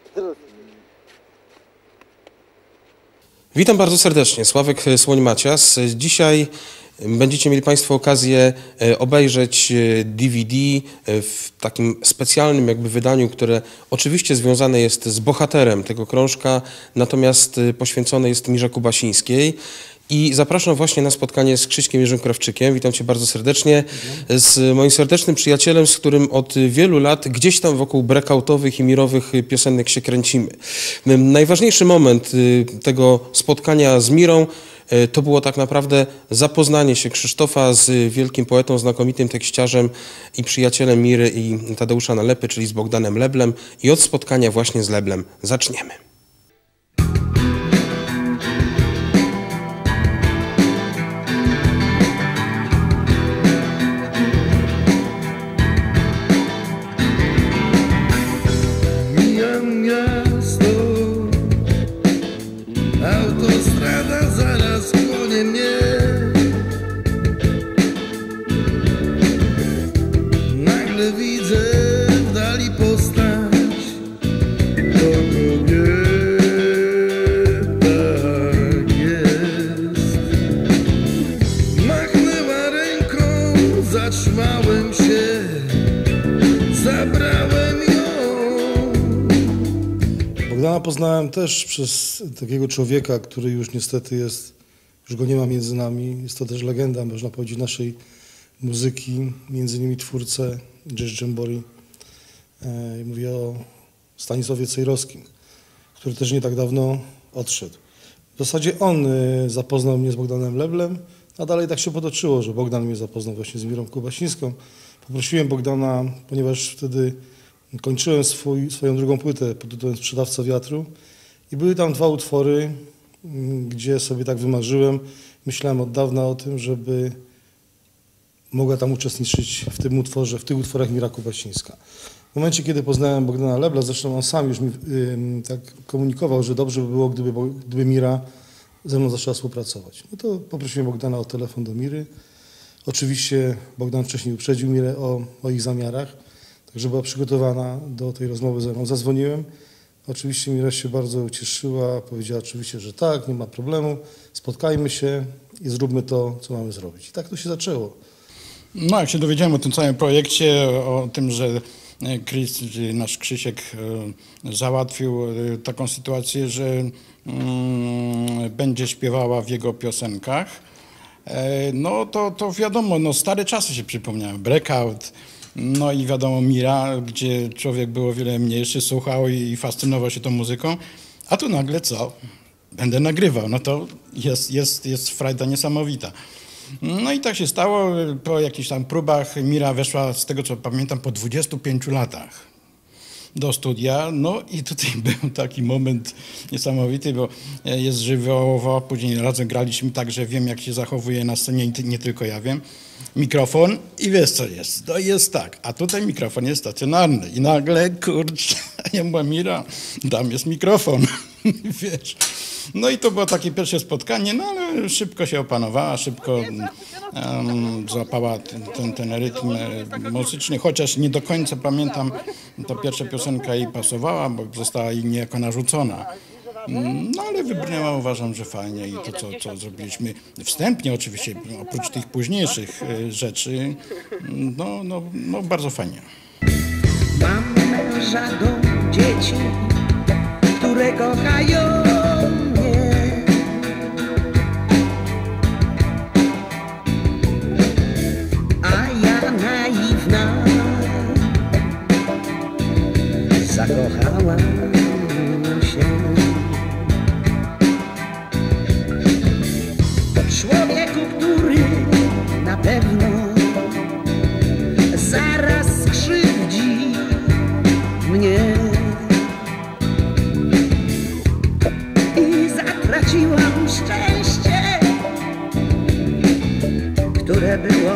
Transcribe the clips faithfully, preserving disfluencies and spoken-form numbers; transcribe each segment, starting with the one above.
Witam bardzo serdecznie, Sławek Słoń-Macias. Dzisiaj będziecie mieli Państwo okazję obejrzeć D V D w takim specjalnym jakby wydaniu, które oczywiście związane jest z bohaterem tego krążka, natomiast poświęcone jest Mirze Kubasińskiej. I zapraszam właśnie na spotkanie z Krzyśkiem Jerzym Krawczykiem. Witam Cię bardzo serdecznie. Z moim serdecznym przyjacielem, z którym od wielu lat gdzieś tam wokół breakoutowych i mirowych piosenek się kręcimy. Najważniejszy moment tego spotkania z Mirą to było tak naprawdę zapoznanie się Krzysztofa z wielkim poetą, znakomitym tekściarzem i przyjacielem Miry i Tadeusza Nalepy, czyli z Bogdanem Leblem. I od spotkania właśnie z Leblem zaczniemy. Autostrada zaraz chłonie mnie. Nagle widzę w dali postać, to kobieta jest. Machnęła ręką, zatrzymałem się, zabrałem ją. Bogdana poznałem też przez takiego człowieka, który już niestety jest, już go nie ma między nami. Jest to też legenda, można powiedzieć, naszej muzyki, między innymi twórcę Jazz Jamboree. E, mówię o Stanisławie Cejrowskim, który też nie tak dawno odszedł. W zasadzie on e, zapoznał mnie z Bogdanem Leblem, a dalej tak się potoczyło, że Bogdan mnie zapoznał właśnie z Mirą Kubasińską. Poprosiłem Bogdana, ponieważ wtedy kończyłem swój, swoją drugą płytę pod tytułem Sprzedawca Wiatru i były tam dwa utwory, gdzie sobie tak wymarzyłem. Myślałem od dawna o tym, żeby mogła tam uczestniczyć w tym utworze, w tych utworach Mira Kubasińska. W momencie, kiedy poznałem Bogdana Lebla, zresztą on sam już mi yy, tak komunikował, że dobrze by było, gdyby, gdyby Mira ze mną zaczęła współpracować. No to poprosiłem Bogdana o telefon do Miry. Oczywiście Bogdan wcześniej uprzedził Mirę o, o ich zamiarach. Także była przygotowana do tej rozmowy ze mną. Zadzwoniłem. Oczywiście Mira się bardzo ucieszyła. Powiedziała oczywiście, że tak, nie ma problemu. Spotkajmy się i zróbmy to, co mamy zrobić. I tak to się zaczęło. No, jak się dowiedziałem o tym całym projekcie, o tym, że Chris, czyli nasz Krzysiek, załatwił taką sytuację, że mm, będzie śpiewała w jego piosenkach, no to, to wiadomo, no, stare czasy się przypomniały. Breakout. No i wiadomo Mira, gdzie człowiek był o wiele mniejszy, słuchał i fascynował się tą muzyką, a tu nagle co? Będę nagrywał, no to jest, jest, jest frajda niesamowita. No i tak się stało, po jakichś tam próbach Mira weszła, z tego co pamiętam, po dwudziestu pięciu latach do studia, no i tutaj był taki moment niesamowity, bo jest żywiołowo, później razem graliśmy tak, że wiem jak się zachowuje na scenie, nie tylko ja wiem. Mikrofon i wiesz co jest, to jest tak, a tutaj mikrofon jest stacjonarny i nagle, kurczę, ja mówię, Mira, tam jest mikrofon, wiesz. No i to było takie pierwsze spotkanie, no ale szybko się opanowała, szybko um, złapała ten, ten, ten rytm muzyczny, chociaż nie do końca pamiętam, to pierwsza piosenka jej pasowała, bo została jej niejako narzucona. No ale wybrnęła, uważam, że fajnie i to, co, co zrobiliśmy wstępnie oczywiście, oprócz tych późniejszych rzeczy, no, no, no bardzo fajnie. Mam męża, dom, dzieci, które kochają mnie. A ja naiwna zakochałam się. Człowieku, który na pewno zaraz skrzywdzi mnie. I zatraciłam szczęście, które było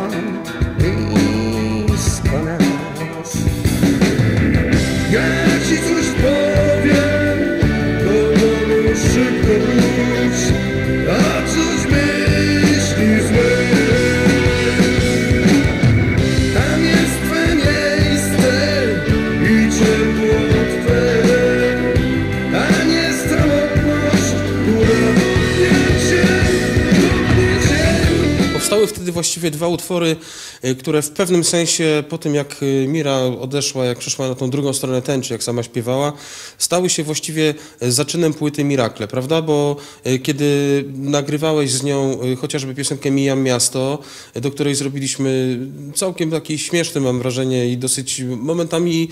blisko nas. Ja ci coś powiem. wtedy właściwie dwa utwory, które w pewnym sensie po tym, jak Mira odeszła, jak przeszła na tą drugą stronę tęczy, jak sama śpiewała, stały się właściwie zaczynem płyty Mirakle, prawda? Bo kiedy nagrywałeś z nią chociażby piosenkę Mijam Miasto, do której zrobiliśmy całkiem taki śmieszny, mam wrażenie, i dosyć momentami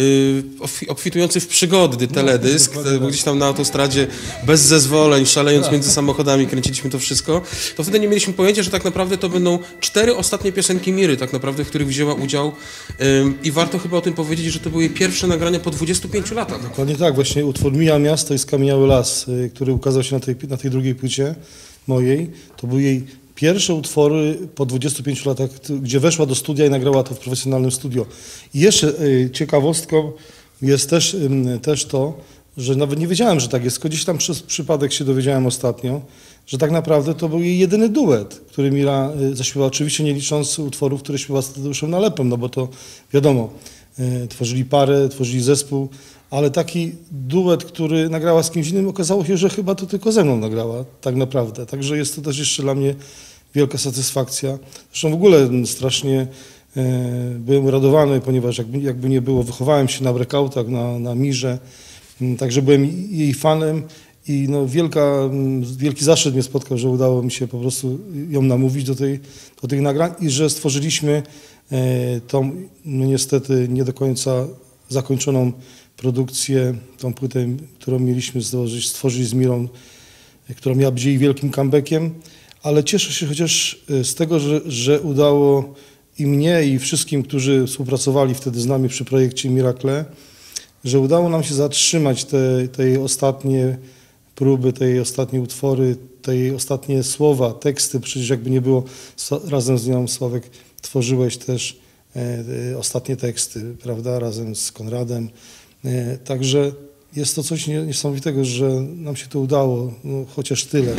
obfitujący w przygody teledysk, no, bo gdzieś tam na autostradzie bez zezwoleń, szalejąc między samochodami, kręciliśmy to wszystko, to wtedy nie mieliśmy pojęcia, że tak naprawdę to będą cztery ostatnie piosenki Miry, tak naprawdę, w których wzięła udział i warto chyba o tym powiedzieć, że to były jej pierwsze nagrania po dwudziestu pięciu latach. Dokładnie tak, właśnie utwór Mija Miasto i Skamieniały Las, który ukazał się na tej, na tej drugiej płycie mojej, to były jej pierwsze utwory po dwudziestu pięciu latach, gdzie weszła do studia i nagrała to w profesjonalnym studio. I jeszcze ciekawostką jest też, też to, że nawet nie wiedziałem, że tak jest, tylko gdzieś tam przez przypadek się dowiedziałem ostatnio, że tak naprawdę to był jej jedyny duet, który Mira zaśpiewała, oczywiście nie licząc utworów, które śpiewa z Tadeuszem Nalepem, no bo to wiadomo, tworzyli parę, tworzyli zespół, ale taki duet, który nagrała z kimś innym, okazało się, że chyba to tylko ze mną nagrała, tak naprawdę. Także jest to też jeszcze dla mnie wielka satysfakcja. Zresztą w ogóle strasznie e, byłem uradowany, ponieważ jakby, jakby nie było, wychowałem się na breakoutach, na, na Mirze, także byłem jej fanem i no wielka, wielki zaszczyt mnie spotkał, że udało mi się po prostu ją namówić do, tej, do tych nagrań i że stworzyliśmy e, tą, no niestety nie do końca zakończoną produkcję, tą płytę, którą mieliśmy stworzyć, stworzyć z Mirą, która miała być jej wielkim comebackiem, ale cieszę się chociaż z tego, że, że udało i mnie, i wszystkim, którzy współpracowali wtedy z nami przy projekcie Mirakle, że udało nam się zatrzymać te, te ostatnie próby, te ostatnie utwory, te ostatnie słowa, teksty, przecież jakby nie było, razem z nią, Sławek, tworzyłeś też e, ostatnie teksty, prawda, razem z Konradem. E, także jest to coś niesamowitego, że nam się to udało, no, chociaż tyle.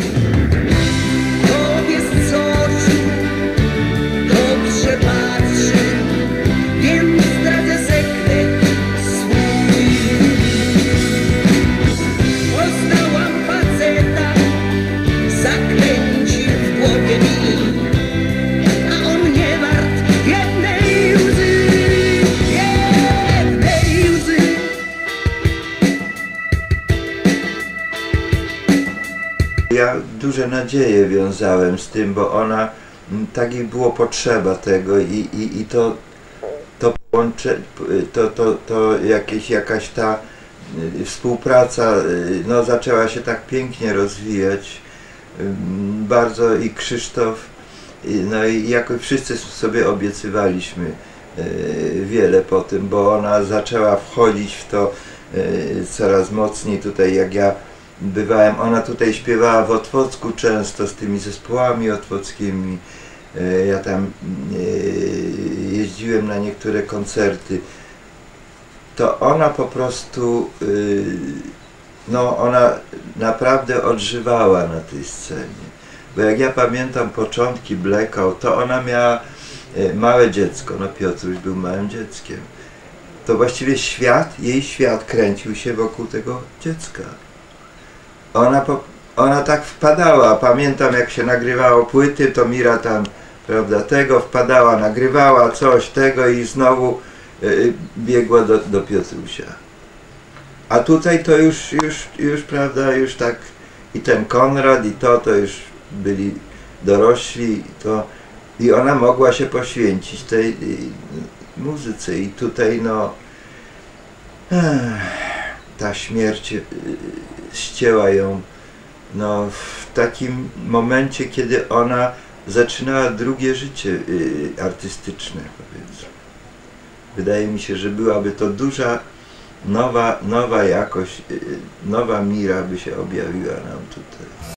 Powiedz, co oczu dobrze patrzy, więc zdradzę sekret swój. Poznałam faceta, zakręcił w głowie mi, a on nie wart jednej łzy, jednej łzy. Ja duże nadzieje wiązałem z tym, bo ona, tak jej było potrzeba tego i, i, i to, to połącze, to, to, to jakieś, jakaś ta współpraca no, zaczęła się tak pięknie rozwijać, bardzo i Krzysztof, no i jakoś wszyscy sobie obiecywaliśmy wiele po tym, bo ona zaczęła wchodzić w to coraz mocniej tutaj, jak ja bywałem, ona tutaj śpiewała w Otwocku często z tymi zespołami otwockimi. Ja tam jeździłem na niektóre koncerty. To ona po prostu, no ona naprawdę odżywała na tej scenie. Bo jak ja pamiętam początki Blackout, to ona miała małe dziecko, no Piotruś był małym dzieckiem. To właściwie świat, jej świat kręcił się wokół tego dziecka. Ona, po, ona tak wpadała, pamiętam jak się nagrywało płyty, to Mira tam, prawda, tego wpadała, nagrywała coś, tego i znowu y, biegła do, do Piotrusia. A tutaj to już, już, już, prawda, już tak i ten Konrad i to, to już byli dorośli i to i ona mogła się poświęcić tej y, muzyce i tutaj no ech, ta śmierć y, ścięła ją no, w takim momencie, kiedy ona zaczynała drugie życie y, artystyczne, powiedzmy. Wydaje mi się, że byłaby to duża, nowa, nowa jakość, y, nowa Mira by się objawiła nam tutaj.